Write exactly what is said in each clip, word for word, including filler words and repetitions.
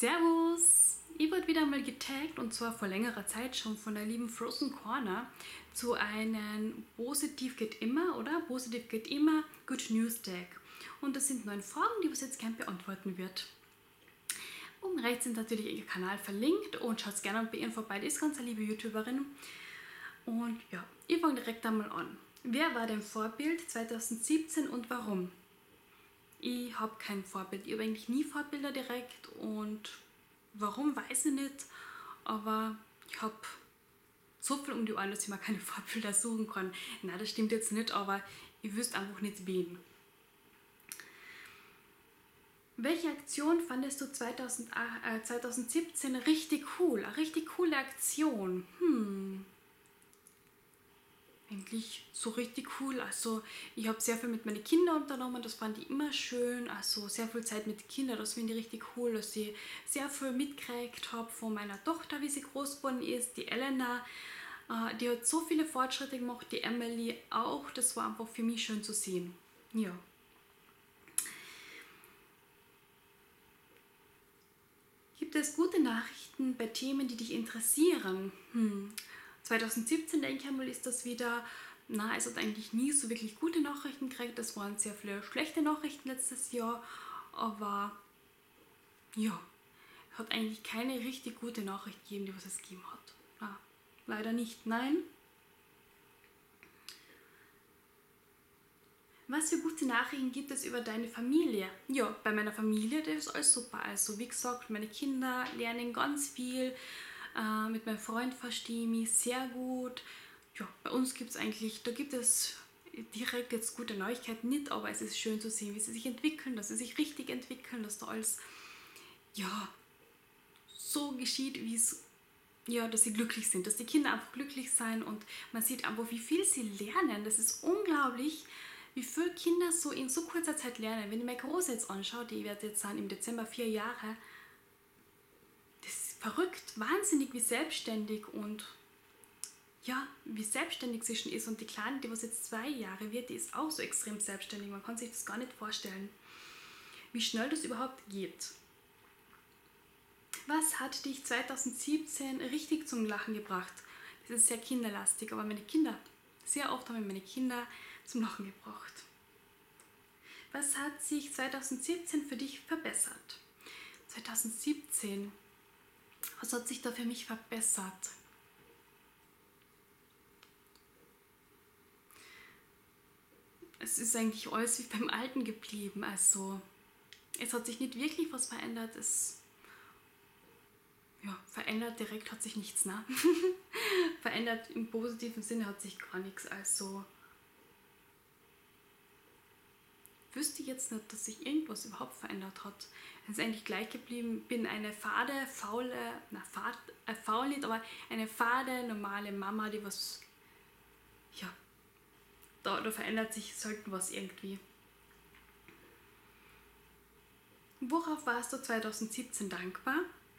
Servus! Ich wurde wieder mal getaggt und zwar vor längerer Zeit schon von der lieben Frozen Corner zu einem Positiv geht immer, oder? Positiv geht immer, Good News Tag. Und das sind neun Fragen, die was jetzt gern beantworten wird. Oben rechts sind natürlich ihr Kanal verlinkt und schaut gerne bei ihr vorbei, die ist ganz eine liebe YouTuberin. Und ja, ich fange direkt einmal an. Wer war dein Vorbild zweitausendsiebzehn und warum? Ich habe kein Vorbild. Ich habe eigentlich nie Vorbilder direkt und warum, weiß ich nicht. Aber ich habe so viel um die Ohren, dass ich mir keine Vorbilder suchen kann. Nein, das stimmt jetzt nicht, aber ich wüsste einfach nicht wen. Welche Aktion fandest du zweitausendsiebzehn richtig cool? Eine richtig coole Aktion. Hm. Eigentlich so richtig cool. Also ich habe sehr viel mit meinen Kindern unternommen, das fand ich immer schön. Also sehr viel Zeit mit den Kindern, das finde ich richtig cool, dass ich sehr viel mitgekriegt habe von meiner Tochter, wie sie groß geworden ist. Die Elena, äh, die hat so viele Fortschritte gemacht, die Emily auch. Das war einfach für mich schön zu sehen. Ja. Gibt es gute Nachrichten bei Themen, die dich interessieren? Hm. zweitausendsiebzehn, denke ich einmal, ist das wieder, na, es hat eigentlich nie so wirklich gute Nachrichten gekriegt. Das waren sehr viele schlechte Nachrichten letztes Jahr, aber ja, hat eigentlich keine richtig gute Nachricht gegeben, die was es gegeben hat. Na, leider nicht, nein. Was für gute Nachrichten gibt es über deine Familie? Ja, bei meiner Familie, das ist alles super. Also wie gesagt, meine Kinder lernen ganz viel. Äh, mit meinem Freund verstehe ich mich sehr gut. Ja, bei uns gibt es eigentlich, da gibt es direkt jetzt gute Neuigkeiten nicht, aber es ist schön zu sehen, wie sie sich entwickeln, dass sie sich richtig entwickeln, dass da alles, ja, so geschieht, wie es, ja, dass sie glücklich sind, dass die Kinder einfach glücklich sind und man sieht einfach, wie viel sie lernen. Das ist unglaublich, wie viele Kinder so in so kurzer Zeit lernen. Wenn ich meine Große jetzt anschaue, die wird jetzt sein im Dezember vier Jahre, das ist verrückt, wahnsinnig, wie selbstständig und ja, wie selbstständig sie schon ist. Und die Kleine, die was jetzt zwei Jahre wird, die ist auch so extrem selbstständig. Man kann sich das gar nicht vorstellen, wie schnell das überhaupt geht. Was hat dich zweitausendsiebzehn richtig zum Lachen gebracht? Das ist sehr kinderlastig, aber meine Kinder, sehr oft haben meine Kinder zum Lachen gebracht. Was hat sich zweitausendsiebzehn für dich verbessert? zweitausendsiebzehn, was hat sich da für mich verbessert? Es ist eigentlich alles wie beim Alten geblieben. Also es hat sich nicht wirklich was verändert. Es ja, verändert direkt hat sich nichts. Ne? Verändert im positiven Sinne hat sich gar nichts. Also wüsste ich jetzt nicht, dass sich irgendwas überhaupt verändert hat. Es ist eigentlich gleich geblieben. Bin eine fade, faule, na fad, äh, faul nicht, aber eine fade, normale Mama, die was, ja, da, da verändert sich selten was irgendwie. Worauf warst du zweitausendsiebzehn dankbar?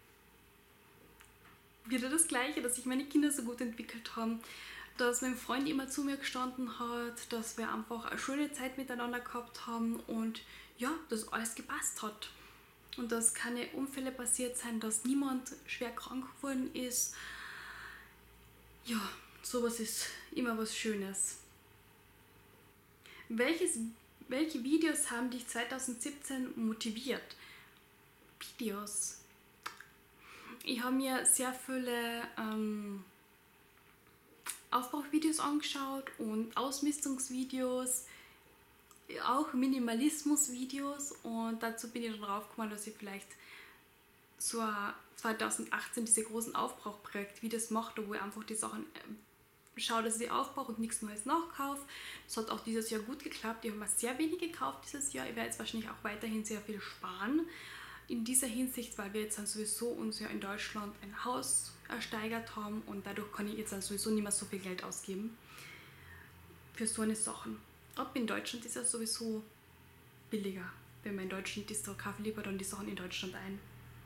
Wieder das Gleiche, dass sich meine Kinder so gut entwickelt haben, dass mein Freund immer zu mir gestanden hat, dass wir einfach eine schöne Zeit miteinander gehabt haben und ja, dass alles gepasst hat. Und dass keine Unfälle passiert sind, dass niemand schwer krank geworden ist. Ja, sowas ist immer was Schönes. Welches, welche Videos haben dich zweitausendsiebzehn motiviert? Videos. Ich habe mir sehr viele ähm, Aufbauvideos angeschaut und Ausmistungsvideos, auch Minimalismusvideos und dazu bin ich dann drauf gekommen, dass ich vielleicht so zweitausendachtzehn diese großen Aufbrauchprojekt-Videos mache, wo ich einfach die Sachen äh, schaue, dass ich sie aufbrauche und nichts Neues nachkaufe. Das hat auch dieses Jahr gut geklappt. Ich habe mir sehr wenig gekauft dieses Jahr. Ich werde jetzt wahrscheinlich auch weiterhin sehr viel sparen. In dieser Hinsicht, weil wir jetzt dann sowieso uns ja in Deutschland ein Haus ersteigert haben und dadurch kann ich jetzt dann sowieso nicht mehr so viel Geld ausgeben für so eine Sachen. Ab in Deutschland ist ja sowieso billiger. Wenn man in Deutschland ist, da kaufe ich lieber dann die Sachen in Deutschland ein.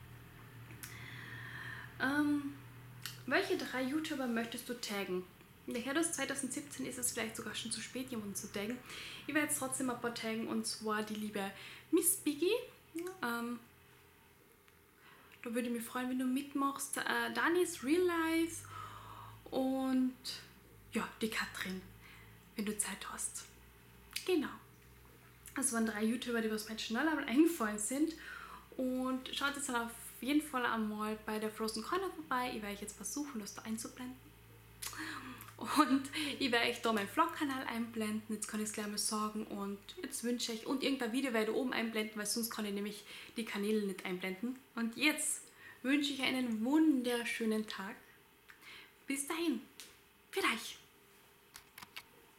Ähm, welche drei YouTuber möchtest du taggen? Daher das zweitausendsiebzehn ist es vielleicht sogar schon zu spät, jemanden zu taggen. Ich werde jetzt trotzdem ein paar taggen und zwar die liebe Miss Biggie. Ähm, Da würde ich mich freuen, wenn du mitmachst. Äh, Danis Real Life und ja, die Katrin, wenn du Zeit hast. Genau. Das waren drei YouTuber, die was mir schnell eingefallen sind. Und schaut jetzt dann auf jeden Fall einmal bei der Frozen Corner vorbei. Ich werde jetzt versuchen, das da einzublenden. Und ich werde euch da meinen Vlog-Kanal einblenden. Jetzt kann ich es gleich mal sagen. Und jetzt wünsche ich, und irgendein Video werde ich oben einblenden, weil sonst kann ich nämlich die Kanäle nicht einblenden. Und jetzt wünsche ich einen wunderschönen Tag. Bis dahin. Für euch.